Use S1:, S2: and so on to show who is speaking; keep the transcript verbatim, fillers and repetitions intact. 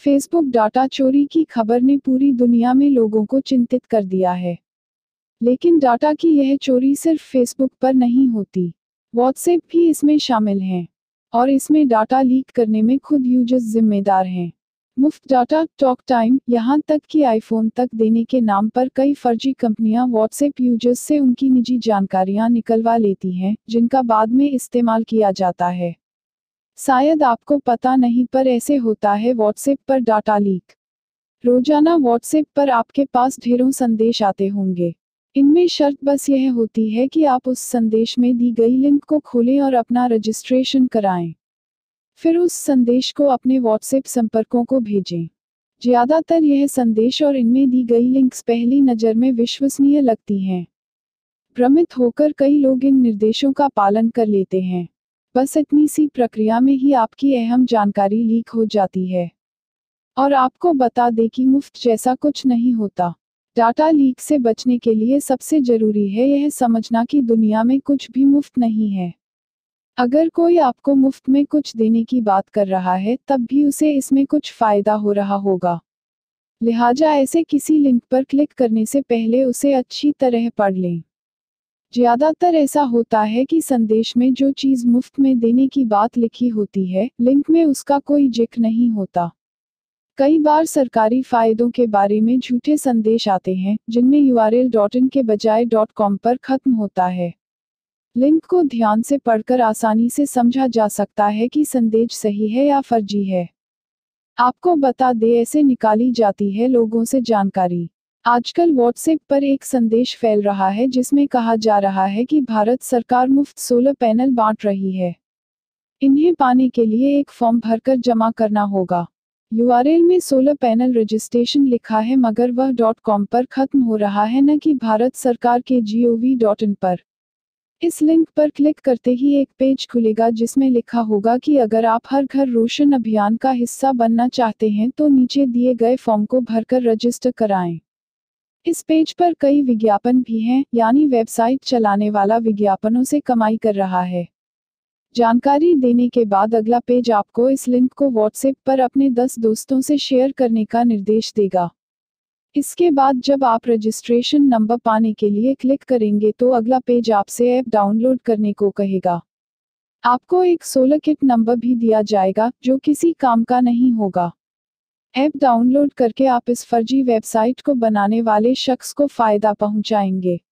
S1: Facebook data चोरी की खबर ने पूरी दुनिया में लोगों को चिंतित कर दिया है। लेकिन डाटा की यह चोरी सिर्फ फेसबुक पर नहीं होती, व्हाट्सएप भी इसमें शामिल हैं। और इसमें डाटा लीक करने में खुद यूजर्स जिम्मेदार हैं। मुफ्त डाटा, टॉक टाइम, यहाँ तक कि आईफोन तक देने के नाम पर कई फर्जी कंपनियां व्हाट्सएप यूजर्स से उनकी निजी जानकारियां निकलवा लेती हैं, जिनका बाद में इस्तेमाल किया जाता है। शायद आपको पता नहीं, पर ऐसे होता है व्हाट्सएप पर डाटा लीक। रोजाना व्हाट्सएप पर आपके पास ढेरों संदेश आते होंगे। इनमें शर्त बस यह होती है कि आप उस संदेश में दी गई लिंक को खोलें और अपना रजिस्ट्रेशन कराएं। फिर उस संदेश को अपने व्हाट्सएप संपर्कों को भेजें। ज्यादातर यह संदेश और इनमें दी गई लिंक्स पहली नज़र में विश्वसनीय लगती हैं। भ्रमित होकर कई लोग इन निर्देशों का पालन कर लेते हैं। बस इतनी सी प्रक्रिया में ही आपकी अहम जानकारी लीक हो जाती है। और आपको बता दें कि मुफ्त जैसा कुछ नहीं होता। डाटा लीक से बचने के लिए सबसे जरूरी है यह समझना कि दुनिया में कुछ भी मुफ्त नहीं है। अगर कोई आपको मुफ्त में कुछ देने की बात कर रहा है, तब भी उसे इसमें कुछ फायदा हो रहा होगा। लिहाजा ऐसे किसी लिंक पर क्लिक करने से पहले उसे अच्छी तरह पढ़ लें। ज्यादातर ऐसा होता है कि संदेश में जो चीज़ मुफ्त में देने की बात लिखी होती है, लिंक में उसका कोई जिक्र नहीं होता। कई बार सरकारी फायदों के बारे में झूठे संदेश आते हैं, जिनमें U R L dot in के बजाय डॉट कॉम पर खत्म होता है। लिंक को ध्यान से पढ़कर आसानी से समझा जा सकता है कि संदेश सही है या फर्जी है। आपको बता दें, ऐसे निकाली जाती है लोगों से जानकारी। आजकल व्हाट्सएप पर एक संदेश फैल रहा है जिसमें कहा जा रहा है कि भारत सरकार मुफ्त सोलर पैनल बांट रही है। इन्हें पाने के लिए एक फॉर्म भरकर जमा करना होगा। यू आर एल में सोलर पैनल रजिस्ट्रेशन लिखा है, मगर वह डॉट कॉम पर खत्म हो रहा है, न कि भारत सरकार के जी ओ वी डॉट इन पर। इस लिंक पर क्लिक करते ही एक पेज खुलेगा जिसमें लिखा होगा कि अगर आप हर घर रोशन अभियान का हिस्सा बनना चाहते हैं तो नीचे दिए गए फॉर्म को भरकर रजिस्टर कराएं। इस पेज पर कई विज्ञापन भी हैं, यानी वेबसाइट चलाने वाला विज्ञापनों से कमाई कर रहा है। जानकारी देने के बाद अगला पेज आपको इस लिंक को व्हाट्सएप पर अपने दस दोस्तों से शेयर करने का निर्देश देगा। इसके बाद जब आप रजिस्ट्रेशन नंबर पाने के लिए क्लिक करेंगे तो अगला पेज आपसे ऐप डाउनलोड करने को कहेगा। आपको एक सोलर किट नंबर भी दिया जाएगा, जो किसी काम का नहीं होगा। ऐप डाउनलोड करके आप इस फर्जी वेबसाइट को बनाने वाले शख्स को फायदा पहुंचाएंगे।